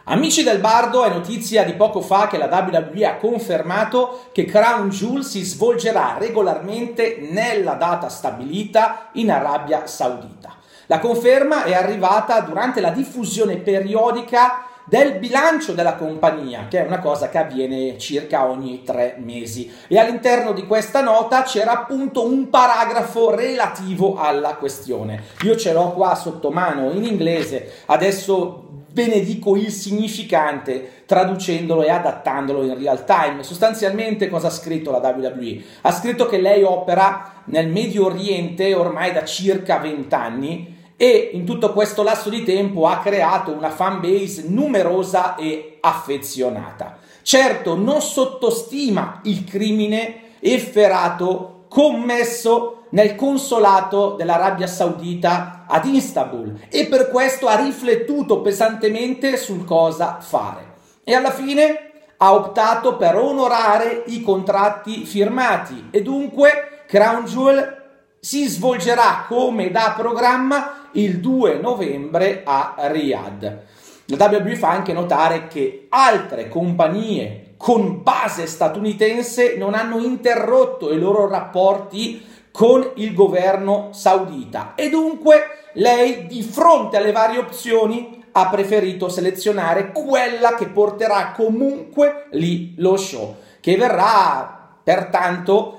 Amici del Bardo, è notizia di poco fa che la WWE ha confermato che Crown Jewel si svolgerà regolarmente nella data stabilita in Arabia Saudita. La conferma è arrivata durante la diffusione periodica del bilancio della compagnia, che è una cosa che avviene circa ogni 3 mesi, e all'interno di questa nota c'era appunto un paragrafo relativo alla questione. Io ce l'ho qua sotto mano in inglese, adesso ve ne dico il significante traducendolo e adattandolo in real time. Sostanzialmente cosa ha scritto la WWE? Ha scritto che lei opera nel Medio Oriente ormai da circa 20 anni e in tutto questo lasso di tempo ha creato una fan base numerosa e affezionata. Certo, non sottostima il crimine efferato commesso nel consolato dell'Arabia Saudita ad Istanbul e per questo ha riflettuto pesantemente sul cosa fare. E alla fine ha optato per onorare i contratti firmati e dunque Crown Jewel si svolgerà come da programma il 2 novembre a Riyadh. La WWE fa anche notare che altre compagnie con base statunitense non hanno interrotto i loro rapporti con il governo saudita e dunque lei, di fronte alle varie opzioni, ha preferito selezionare quella che porterà comunque lì lo show, che verrà pertanto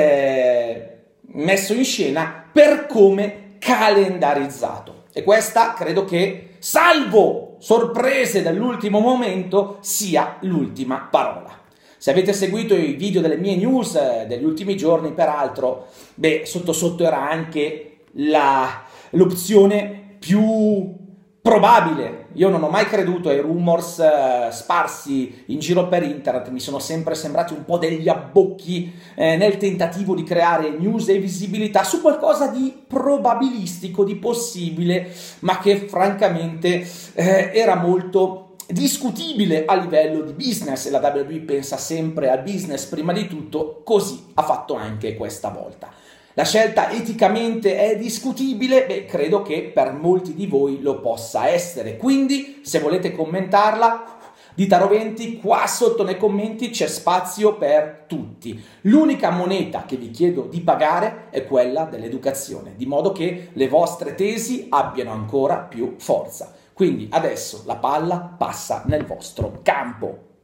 messo in scena per come calendarizzato. E questa credo che, salvo sorprese dell'ultimo momento, sia l'ultima parola. Se avete seguito i video delle mie news degli ultimi giorni, peraltro, sotto era anche l'opzione più probabile. Io non ho mai creduto ai rumors sparsi in giro per internet, mi sono sempre sembrati un po' degli abbocchi nel tentativo di creare news e visibilità su qualcosa di probabilistico, di possibile, ma che francamente era molto discutibile a livello di business, e la WWE pensa sempre al business prima di tutto, così ha fatto anche questa volta. La scelta eticamente è discutibile? Credo che per molti di voi lo possa essere, quindi se volete commentarla, dite a roventi, qua sotto nei commenti c'è spazio per tutti. L'unica moneta che vi chiedo di pagare è quella dell'educazione, di modo che le vostre tesi abbiano ancora più forza. Quindi adesso la palla passa nel vostro campo.